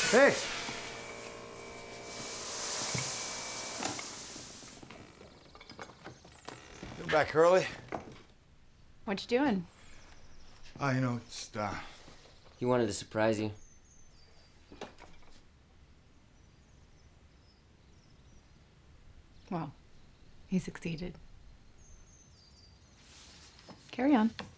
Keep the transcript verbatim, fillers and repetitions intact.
Hey! You're back early. What you doing? Oh, you know, it's, uh... He wanted to surprise you. Well, he succeeded. Carry on.